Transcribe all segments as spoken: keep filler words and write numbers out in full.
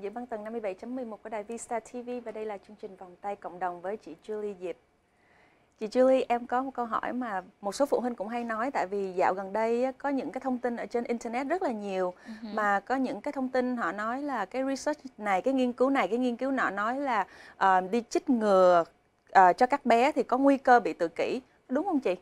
giữa băng tầng năm mươi bảy chấm mười một của đài Vista ti vi và đây là chương trình Vòng tay cộng đồng với chị Julie Diệp. Chị Julie, em có một câu hỏi mà một số phụ huynh cũng hay nói, tại vì dạo gần đây có những cái thông tin ở trên internet rất là nhiều, uh-huh. mà có những cái thông tin họ nói là cái research này, cái nghiên cứu này, cái nghiên cứu nọ nói là uh, đi chích ngừa uh, cho các bé thì có nguy cơ bị tự kỷ, đúng không chị?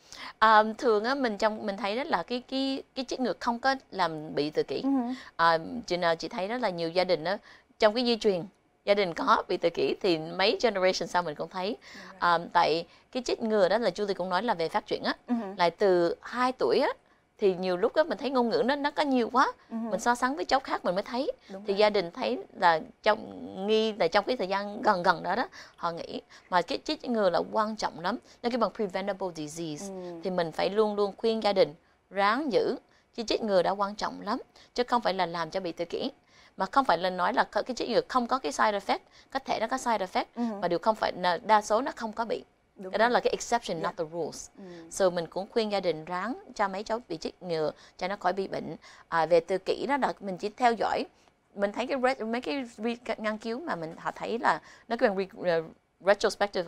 À, thường á mình trong mình thấy đó là cái cái cái chích ngừa không có làm bị tự kỷ. Uh-huh. À, chị nào chị thấy đó là nhiều gia đình đó trong cái di truyền gia đình có bị tự kỷ thì mấy generation sau mình cũng thấy. À, tại cái chích ngừa đó là Julie cũng nói là về phát triển á, uh-huh. lại từ hai tuổi á thì nhiều lúc đó mình thấy ngôn ngữ nó nó có nhiều quá, uh-huh. mình so sánh với cháu khác mình mới thấy. Đúng thì rồi. Gia đình thấy là trong nghi là trong cái thời gian gần gần đó đó họ nghĩ mà cái chích ngừa là quan trọng lắm, nó cái bằng preventable disease, uh-huh. thì mình phải luôn luôn khuyên gia đình ráng giữ cái chích ngừa đã quan trọng lắm, chứ không phải là làm cho bị tự kỷ. Mà không phải là nói là cái chích ngừa không có cái side effect, có thể nó có side effect, uh-huh. mà điều không phải là đa số nó không có bị. Đúng cái đó rồi. Là cái exception, yeah. not the rules. Uh-huh. So mình cũng khuyên gia đình ráng cho mấy cháu bị chích ngừa cho nó khỏi bị bệnh. À, về tự kỷ đó là mình chỉ theo dõi, mình thấy cái mấy cái nghiên cứu mà mình họ thấy là nó cái bằng retrospective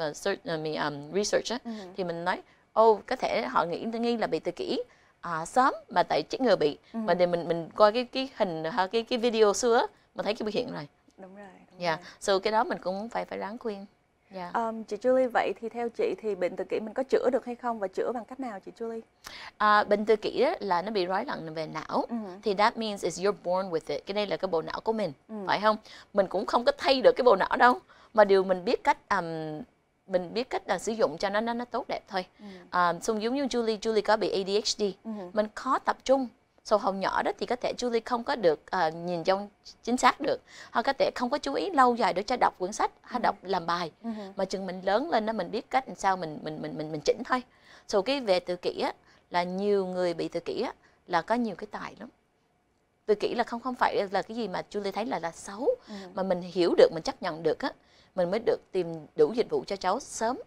um, research á, uh-huh. thì mình nói ô oh, có thể họ nghĩ nghi là bị tự kỷ À, sớm mà tại chích ngừa bị, ừ. mà để mình mình coi cái cái hình cái cái video xưa mình thấy cái biểu hiện rồi. Đúng rồi. Đúng yeah. rồi. So cái đó mình cũng phải phải ráng khuyên. Yeah. Um, chị Julie, vậy thì theo chị thì bệnh tự kỷ mình có chữa được hay không và chữa bằng cách nào chị Julie? À, bệnh tự kỷ đó là nó bị rối loạn về não, uh-huh. thì that means is you're born with it. Cái đây là cái bộ não của mình, uh-huh. phải không? Mình cũng không có thay được cái bộ não đâu, mà điều mình biết cách um, mình biết cách là sử dụng cho nó nó, nó tốt đẹp thôi. Ừ. À, xong giống như Julie, Julie có bị A D H D, ừ. mình khó tập trung. Sau hồi nhỏ đó thì có thể Julie không có được uh, nhìn trong chính xác được, hoặc có thể không có chú ý lâu dài để cho đọc quyển sách hay ừ. đọc làm bài. Ừ. Mà chừng mình lớn lên đó mình biết cách làm sao mình mình mình mình mình chỉnh thôi. So cái về tự kỷ á là nhiều người bị tự kỷ á là có nhiều cái tài lắm. Tự kỷ là không không phải là cái gì mà Julie thấy là là xấu, ừ. mà mình hiểu được, mình chấp nhận được á, mình mới được tìm đủ dịch vụ cho cháu sớm.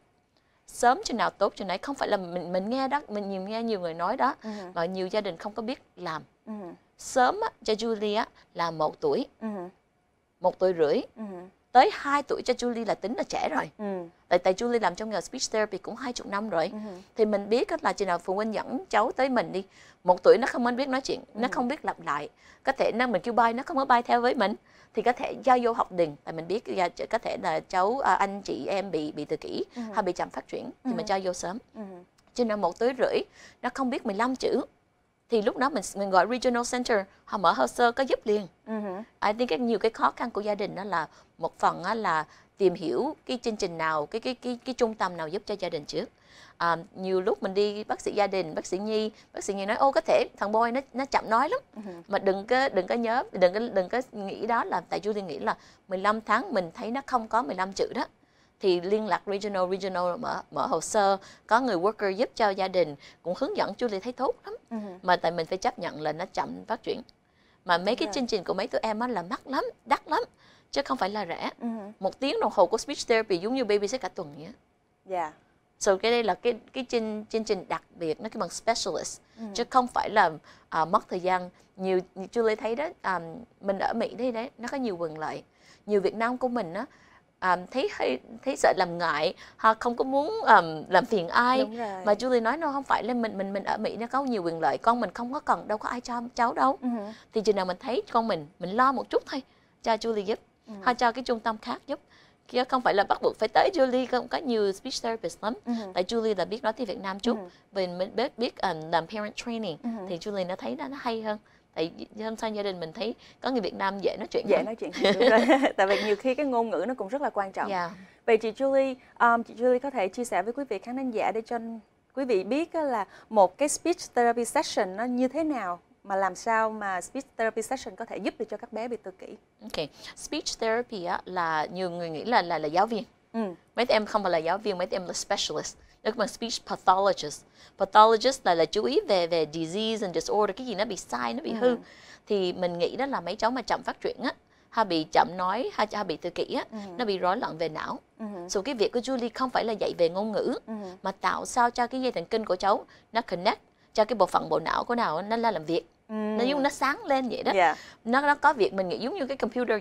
Sớm cho nào tốt cho nấy, không phải là mình mình nghe đó, mình nhiều nghe nhiều người nói đó, uh-huh. mà nhiều gia đình không có biết làm. Uh-huh. Sớm á, cho Julie á, là một tuổi, uh-huh. một tuổi rưỡi, uh-huh. tới hai tuổi cho Julie là tính là trẻ rồi. Uh-huh. Tại tại Julie làm trong nghề speech therapy cũng hai chục năm rồi, uh-huh. thì mình biết là chừng nào phụ huynh dẫn cháu tới mình đi, một tuổi nó không biết nói chuyện, uh-huh. nó không biết lặp lại, có thể nó mình kêu bay nó không có bay theo với mình, thì có thể giao vô học đình, tại mình biết có thể là cháu anh chị em bị bị tự kỷ, uh-huh. hay bị chậm phát triển, thì uh-huh. mình cho vô sớm. Uh-huh. Cho nên một tuổi rưỡi nó không biết mười lăm chữ, thì lúc đó mình mình gọi regional center, họ mở hồ sơ có giúp liền. Uh-huh. I think cái nhiều cái khó khăn của gia đình đó là một phần là tìm hiểu cái chương trình nào, cái cái cái cái trung tâm nào giúp cho gia đình trước. À, nhiều lúc mình đi bác sĩ gia đình, bác sĩ nhi, bác sĩ nhi nói ô có thể thằng boy nó nó chậm nói lắm, uh-huh. mà đừng có đừng có nhớ, đừng có đừng có nghĩ đó là tại Julie nghĩ là mười lăm tháng mình thấy nó không có mười lăm chữ đó, thì liên lạc regional regional mở mở hồ sơ, có người worker giúp cho gia đình cũng hướng dẫn. Julie thấy tốt lắm, uh-huh. mà tại mình phải chấp nhận là nó chậm phát triển, mà mấy cái chương trình của mấy tụi em á là mắc lắm, đắt lắm, chứ không phải là rẻ. Uh-huh. Một tiếng đồng hồ của speech therapy giống như babysit cả tuần vậy. Dạ. Yeah. So cái đây là cái cái chương, chương trình đặc biệt, nó cái bằng specialist, ừ. chứ không phải là uh, mất thời gian nhiều. Julie thấy đó, um, mình ở Mỹ đây đấy, nó có nhiều quyền lợi. Nhiều Việt Nam của mình á, um, thấy thấy sợ làm ngại, họ không có muốn um, làm phiền ai. Mà Julie nói nó không phải là mình mình mình ở Mỹ nó có nhiều quyền lợi, con mình không có cần đâu có ai cho cháu đâu. Ừ. Thì chừng nào mình thấy con mình mình lo một chút thôi, cho Julie giúp, ừ. hay cho cái trung tâm khác giúp. Chứ không phải là bắt buộc phải tới Julie, không có nhiều speech therapist lắm. Uh-huh. Tại Julie là biết nói tiếng Việt Nam chút, uh-huh. mình mới biết, biết um, làm parent training, uh-huh. thì Julie nó thấy nó, nó hay hơn. Tại trong sang gia đình mình thấy có người Việt Nam dễ nói chuyện dễ hơn. nói chuyện hơn, đúng rồi. Tại vì nhiều khi cái ngôn ngữ nó cũng rất là quan trọng. Yeah. Vậy chị Julie, um, chị Julie có thể chia sẻ với quý vị khán thính giả để cho quý vị biết là một cái speech therapy session nó như thế nào, mà làm sao mà speech therapy session có thể giúp được cho các bé bị tự kỷ. Ok, speech therapy á, là nhiều người nghĩ là là là giáo viên. Ừ. Mấy em không phải là giáo viên, mấy em là specialist. Đó là speech pathologist. Pathologist là là chú ý về về disease and disorder, cái gì nó bị sai, nó bị hư. Ừ. Thì mình nghĩ đó là mấy cháu mà chậm phát triển á, hay bị chậm nói, hay, hay bị tự kỷ á, ừ. nó bị rối loạn về não. Ừ. So cái việc của Julie không phải là dạy về ngôn ngữ, ừ. mà tạo sao cho cái dây thần kinh của cháu nó connect, cho cái bộ phận bộ não của nào nó là làm việc. Ừ. Nó giống nó sáng lên vậy đó. Yeah. Nó nó có việc mình nghĩ giống như cái computer vậy.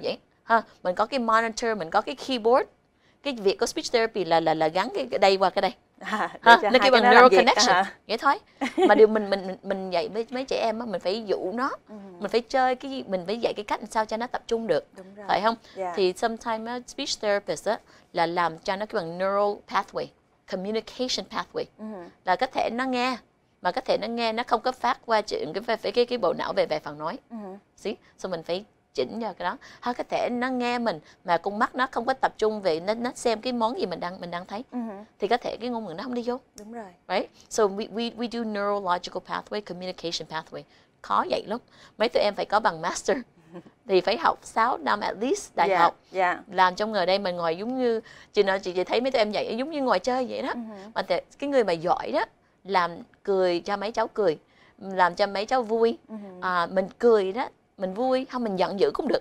ha, mình có cái monitor, mình có cái keyboard. Cái việc có speech therapy là là là gắn cái, cái đây qua cái đây. À, Ha, nó kêu bằng neural connection, à. vậy thôi. Mà điều mình mình mình, mình dạy mấy, mấy trẻ em á, mình phải dụ nó, ừ. mình phải chơi cái, mình phải dạy cái cách sao cho nó tập trung được, đúng rồi. phải không? Yeah. Thì sometimes uh, speech therapist á, là làm cho nó kêu bằng neural pathway, communication pathway, ừ. là có thể nó nghe, mà có thể nó nghe nó không có phát qua chuyện cái cái cái, cái bộ não về về phần nói, ừ. See? So mình phải chỉnh vào cái đó. Hoặc có thể nó nghe mình mà con mắt nó không có tập trung về nó, nó xem cái món gì mình đang mình đang thấy, uh-huh. thì có thể cái ngôn ngữ nó không đi vô. Đúng rồi. Right? So we we we do neurological pathway, communication pathway. Khó vậy lắm. Mấy tụi em phải có bằng master thì phải học sáu năm at least đại yeah, học. Yeah. Làm trong nghề đây mà ngồi giống như chị nói chị, chị thấy mấy tụi em dạy giống như ngồi chơi vậy đó. Uh-huh. Mà cái người mà giỏi đó làm cười cho mấy cháu cười, làm cho mấy cháu vui. Uh-huh. À, mình cười đó, mình vui, không mình giận dữ cũng được.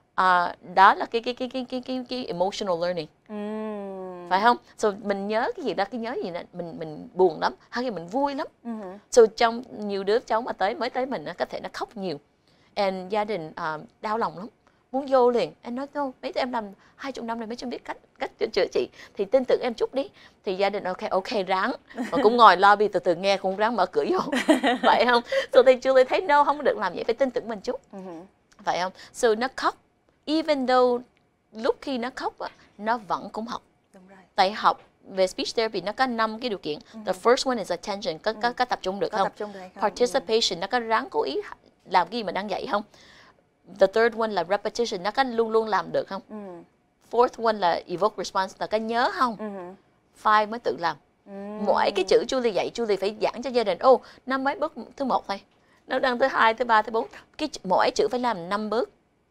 À, đó là cái cái cái cái cái cái, cái emotional learning, mm. phải không? So mình nhớ cái gì đó, cái nhớ gì đó, mình mình buồn lắm, hay là mình vui lắm. Mm-hmm. So trong nhiều đứa cháu mà tới mới tới mình có thể nó khóc nhiều, and gia đình uh, đau lòng lắm, muốn vô liền. Anh nói đâu, mấy tụi em làm hai chục năm rồi mới chưa biết cách cách chữa trị, thì tin tưởng em chút đi. Thì gia đình ok ok ráng, mà cũng ngồi lobby từ từ nghe, cũng ráng mở cửa vô, phải không? So thì chưa thấy no, không được làm vậy, phải tin tưởng mình chút, mm-hmm. phải không? So nó khóc, even though lúc khi nó khóc nó vẫn cũng học. Đúng rồi. Tại học về speech therapy nó có năm cái điều kiện. Mm-hmm. The first one is attention, có, có, có tập trung được có không? Tập trung được không? Participation, mm-hmm. nó có ráng cố ý làm cái gì mà đang dạy không? The third one là repetition, nó có luôn luôn làm được không? Mm. Fourth one là evoke response, là có nhớ không? Mm-hmm. Five mới tự làm. Mm. Mỗi cái chữ Julie dạy, Julie phải giảng cho gia đình. Ô, oh, năm mấy bước thứ một thôi. Nó đang thứ hai, thứ ba, thứ bốn. Cái mỗi chữ phải làm năm bước.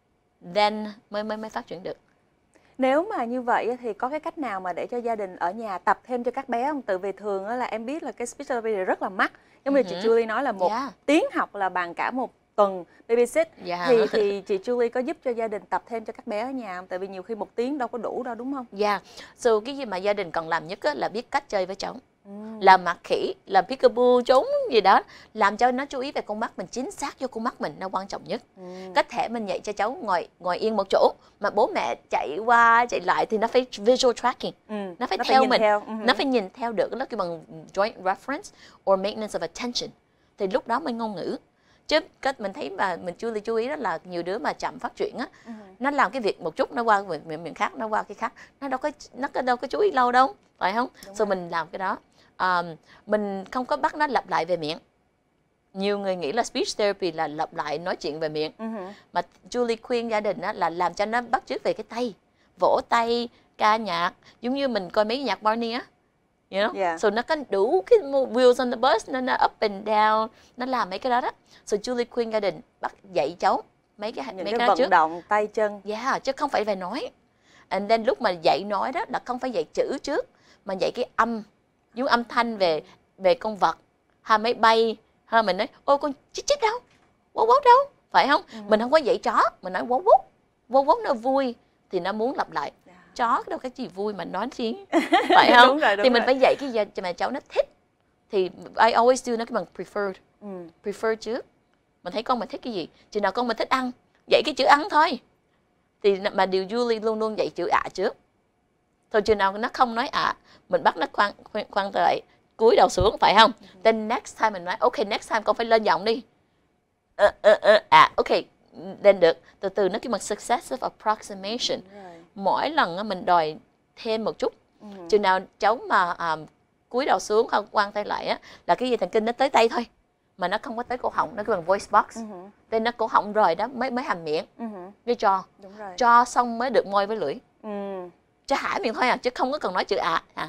Then mới mới mới phát triển được. Nếu mà như vậy thì có cái cách nào mà để cho gia đình ở nhà tập thêm cho các bé không? Tự vì thường là em biết là cái speech therapy rất là mắc. Giống như uh-huh. chị Julie nói là một yeah. tiếng học là bằng cả một tuần babysit. Yeah. Thì thì chị Julie có giúp cho gia đình tập thêm cho các bé ở nhà không? Tại vì nhiều khi một tiếng đâu có đủ đâu, đúng không? Dạ. Yeah. So cái gì mà gia đình cần làm nhất là biết cách chơi với cháu. Mm. Làm mặt khỉ, làm peekaboo, trốn gì đó, làm cho nó chú ý về con mắt mình, chính xác vô con mắt mình, nó quan trọng nhất. Mm. Có thể mình dạy cho cháu ngồi ngồi yên một chỗ, mà bố mẹ chạy qua chạy lại thì nó phải visual tracking, mm. nó phải nó theo phải mình, theo. Mm-hmm. nó phải nhìn theo được, nó kêu bằng joint reference or maintenance of attention. Thì lúc đó mới ngôn ngữ. Chứ cách mình thấy mà mình chưa chú ý đó là nhiều đứa mà chậm phát triển á, uh-huh. nó làm cái việc một chút nó qua miệng miệng khác, nó qua cái khác, nó đâu có nó đâu có chú ý lâu đâu, phải không? Đúng so rồi. Mình làm cái đó. Um, mình không có bắt nó lặp lại về miệng. Nhiều người nghĩ là speech therapy là lặp lại nói chuyện về miệng, uh-huh. mà Julie khuyên gia đình á, là làm cho nó bắt chước về cái tay, vỗ tay, ca nhạc, giống như mình coi mấy cái nhạc Barney á, you know? Yeah. So nó có đủ cái wheels on the bus, nó, nó up and down, nó làm mấy cái đó đó. So Julie khuyên gia đình bắt dạy cháu mấy cái những mấy cái, cái vận trước. động tay chân. Yeah, chứ không phải về nói. And then lúc mà dạy nói đó là không phải dạy chữ trước, mà dạy cái âm, những âm thanh về về con vật, ha máy bay, ha mình nói ôi con chích chích đâu, quấu quấu đâu, phải không? Ừ. Mình không có dạy chó, mình nói quấu quấu, quấu quấu nó vui thì nó muốn lặp lại. Yeah. Chó đâu cái gì vui mà nói gì, phải không? Đúng rồi, đúng thì mình rồi. Phải dạy cái gì cho mà cháu nó thích. Thì I always do nó cái bằng preferred, ừ. prefer trước. Mình thấy con mình thích cái gì, chừng nào con mình thích ăn, dạy cái chữ ăn thôi. Thì mà điều Julie luôn luôn dạy chữ ạ trước. Thôi chừng nào nó không nói ạ, mình bắt nó khoan khoan lại, cúi đầu xuống, phải không? Mm-hmm. Then next time mình nói, ok next time con phải lên giọng đi. Uh, uh, uh, à, ok, then được. Từ từ nó cái bằng successive approximation. Right. Mỗi lần mình đòi thêm một chút. Mm-hmm. Chừng nào cháu mà um, cúi đầu xuống không quăng tay lại á, là cái dây thần kinh nó tới tay thôi, mà nó không có tới cổ họng, nó cái bằng voice box. Mm-hmm. Then nó cổ họng rồi đó mới mới hàm miệng. Mm-hmm. Với cho. Đúng rồi. Cho xong mới được môi với lưỡi. Mm. Cho hả miệng thôi à, chứ không có cần nói chữ ạ à.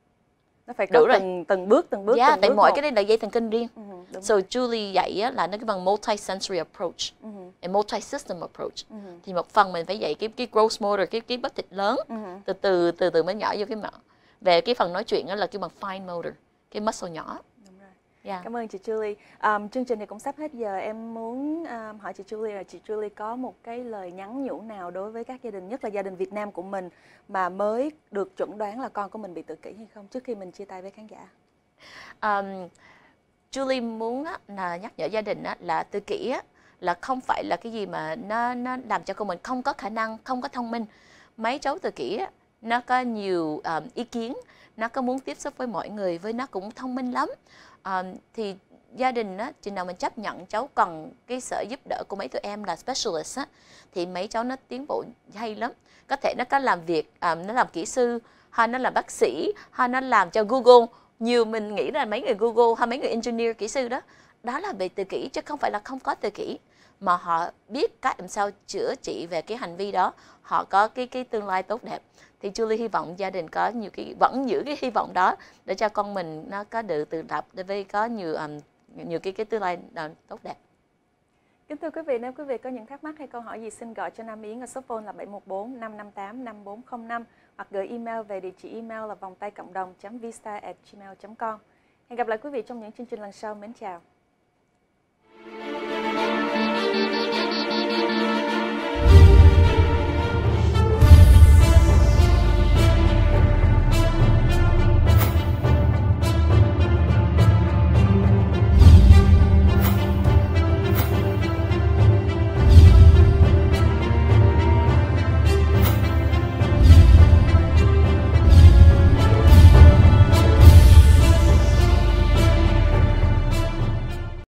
Nó phải có từng, từng bước từng bước. Yeah, từng tại bước mỗi một. Cái đây là dây thần kinh riêng. Uh-huh, so Julie dạy á, là nó cái bằng multi-sensory approach, uh-huh. a multi-system approach. Uh-huh. Thì một phần mình phải dạy cái cái gross motor, cái cái bắp thịt lớn, uh-huh. từ từ từ từ mới nhỏ vô cái mỏ. Về cái phần nói chuyện á, là cái bằng fine motor, cái muscle nhỏ. Yeah. Cảm ơn chị Julie. Um, chương trình thì cũng sắp hết giờ. Em muốn um, hỏi chị Julie là chị Julie có một cái lời nhắn nhủ nào đối với các gia đình, nhất là gia đình Việt Nam của mình mà mới được chẩn đoán là con của mình bị tự kỷ hay không, trước khi mình chia tay với khán giả? Um, Julie muốn á, là nhắc nhở gia đình á, là tự kỷ á, là không phải là cái gì mà nó nó làm cho con mình không có khả năng, không có thông minh. Mấy cháu tự kỷ á, nó có nhiều um, ý kiến, nó có muốn tiếp xúc với mọi người, với nó cũng thông minh lắm. Um, thì gia đình á, chừng nào mình chấp nhận cháu cần cái sự giúp đỡ của mấy tụi em là specialist á, thì mấy cháu nó tiến bộ hay lắm. Có thể nó có làm việc, um, nó làm kỹ sư, hay nó làm bác sĩ, hay nó làm cho Google. Nhiều mình nghĩ là mấy người Google hay mấy người engineer, kỹ sư đó, đó là về tự kỷ, chứ không phải là không có tự kỷ, mà họ biết cách làm sao chữa trị về cái hành vi đó, họ có cái cái tương lai tốt đẹp. Thì Julie hy vọng gia đình có nhiều cái, vẫn giữ cái hy vọng đó để cho con mình nó có được tự lập, để với có nhiều um, nhiều cái cái tương lai uh, tốt đẹp. Kính thưa quý vị, nếu quý vị có những thắc mắc hay câu hỏi gì xin gọi cho Nam Yến ở số phone là bảy một bốn năm năm tám năm bốn không năm hoặc gửi email về địa chỉ email là vòng tay cộng đồng chấm vista a còng vista a gmail chấm com. Hẹn gặp lại quý vị trong những chương trình lần sau. Mến chào.